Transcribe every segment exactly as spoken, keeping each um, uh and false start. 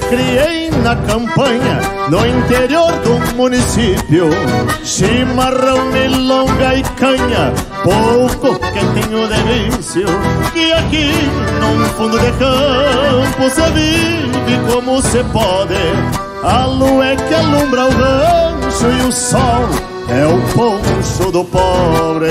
criei na campanha, no interior do município. Chimarrão, milonga e canha, pouco que tenho de vício. Que aqui num fundo de campo se vive como se pode. A lua é que alumbra o rancho e o sol é o poncho do pobre.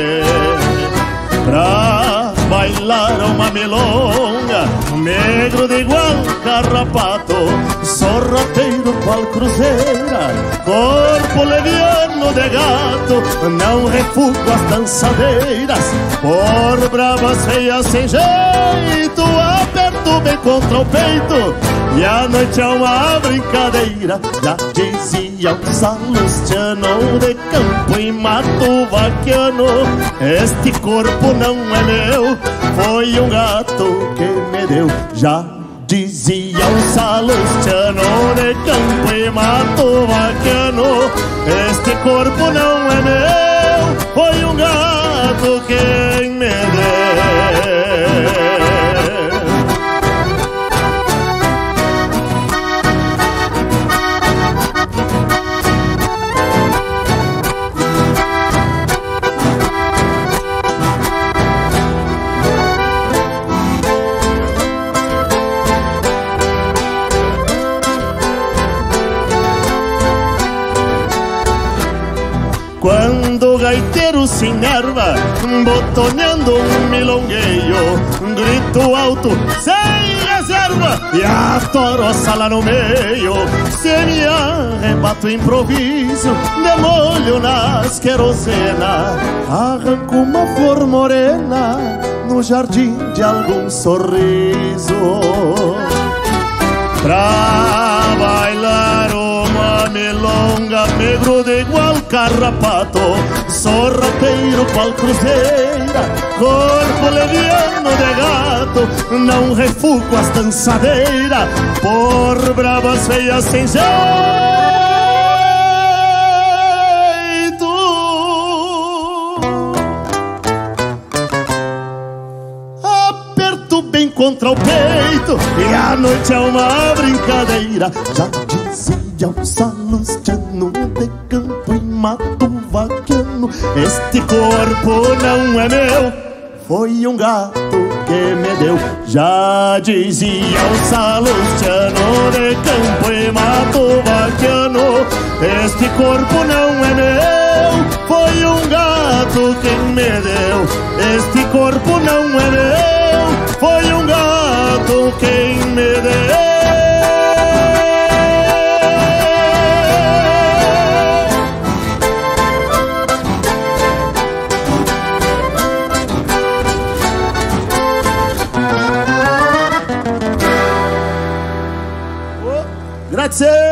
Pra bailar uma milonga, negro de igual carrapato, sorrateiro qual cruzeira, corpo leviano de gato, não refugo as dançadeiras, por bravas feias sem jeito, aperto bem contra o peito, e a noite é uma brincadeira. Já dizia o salustiano, de campo e mato vaquiano, este corpo não é meu, foi um gato que me deu. Já dizia o salustiano, de campo e mato vaquiano, este corpo não é meu, foi um gato que me deu. Quando o gaiteiro se enerva, botoneando um milongueio, grito alto, sem reserva, e atoro a sala no meio. Se me arrebato improviso, demolho nas querosena, arranco uma flor morena no jardim de algum sorriso. Pra bailar uma milonga, negro de igual carrapato, sorrateiro qual cruzeira, corpo leviano de gato, não refugo as dançadeiras, por bravas feias sem jeito, aperto bem contra o peito, e a noite é uma brincadeira. Já dizia o salustiano, de campo e mato vaquiano, este corpo não é meu, foi um gato que me deu. Já dizia o salustiano, de campo e mato vaquiano, este corpo não é meu, foi um gato que me deu. Este corpo não é meu, foi um gato quem me deu. Grazie!